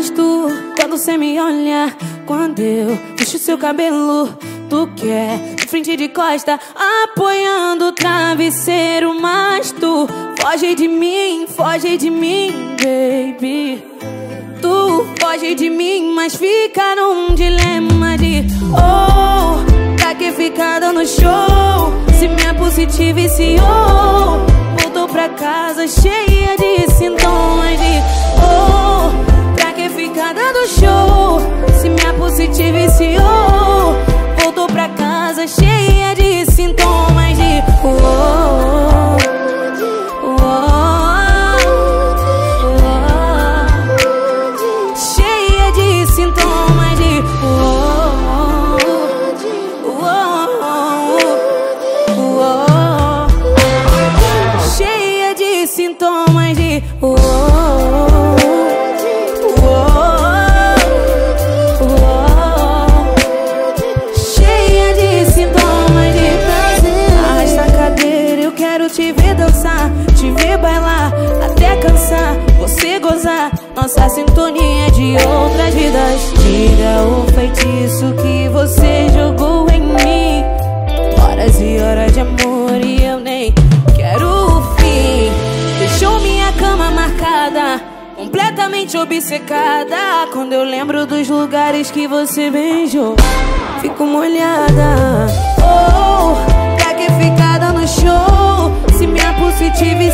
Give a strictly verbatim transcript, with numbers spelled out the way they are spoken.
gosto quando cê me olha, quando eu puxo seu cabelo. Tu quer de frente e de costa, apoiando o travesseiro, mas tu foge de mim, foge de mim, baby. Tu foge de mim, mas fica num dilema de oh, pra que ficar dando show? Se minha positiva viciou, voltou pra casa cheia de sintomas de oh, pra que ficar dando show? Se minha positiva viciou, voltou pra casa cheia de sintomas de oh, oh, oh, oh, cheia de sintomas de oh, oh, oh, oh, cheia de sintomas de oh, te ver dançar, te ver bailar, até cansar, você gozar. Nossa sintonia é de outras vidas. Tira o feitiço que você jogou em mim. Horas e horas de amor e eu nem quero o fim. Deixou minha cama marcada, completamente obcecada. Quando eu lembro dos lugares que você beijou, fico molhada. Oh, pra que ficar dando show? Se minha positiva